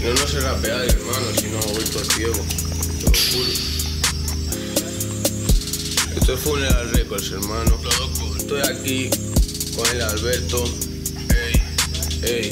No sé rapear, hermano, si no voy todo ciego, te lo juro. Esto es Funeral Records, hermano. Estoy aquí con el Alberto. Ey.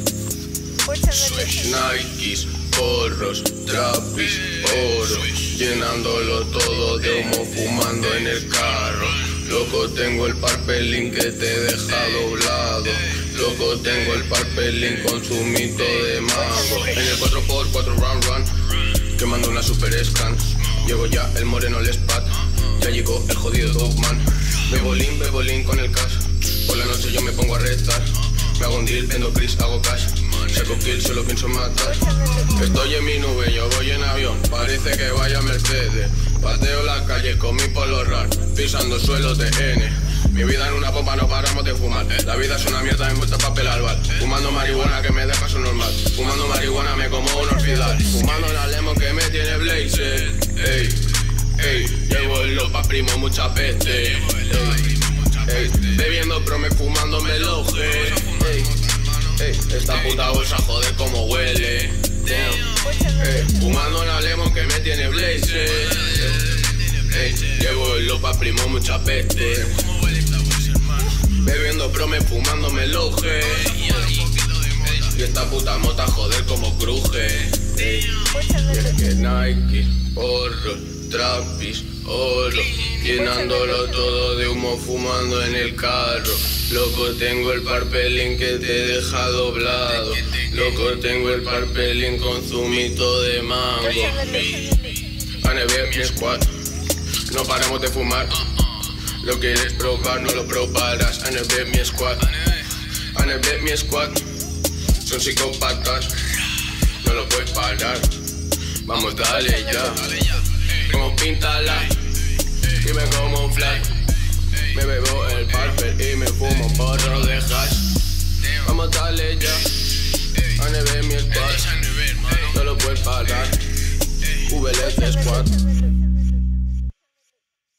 Nikes, porros, trapis, oro, llenándolo todo de humo, fumando en el carro. Loco, tengo el parpelín que te deja doblado. Loco, tengo el parpelín con su mito de mago. En el 4x4 run, quemando una super scan. Llegó ya el moreno el spat, ya llegó el jodido Dogman. Bebolín con el cash. Por la noche yo me pongo a restar. Me hago un deal, vendo Chris, hago cash. Saco kill, solo pienso matar. Estoy en mi nube, yo voy en avión. Parece que vaya a Mercedes. Pateo la calle con mi polo rar, pisando suelo TN. Mi vida en una pompa, no paramos de fumar. La vida es una mierda envuelta en papel albal. Fumando marihuana que me deja su normal. Fumando marihuana me como un orfidal. Fumando la lemon que me tiene blazer. Llevo el lopa, primo, mucha peste. Bebiendo prome, fumándome el oje. Esta puta bolsa, joder, como huele. Fumando la lemon que me tiene blazer. Llevo el lopa, primo, mucha peste. Bebiendo prome, fumándome el oje. Y esta puta mota, joder, como cruje. Y es que Nike, porro, trapis, oro, llenándolo todo de humo, fumando en el carro. Loco, tengo el parpelín que te deja doblado. Loco, tengo el parpelín con zumito de mango. ANB, mi squad, no paramos de fumar. Lo quieres probar, no lo probarás. ANB, mi squad, ANB, mi squad. Son psicópatas, no lo puedes parar. Vamos, dale ya. Como píntala y me como un fly. Me bebo el parpel y me fumo un porro de hash. Vamos, dale ya. ANB, mi squad, no lo puedes parar. VLC Squad.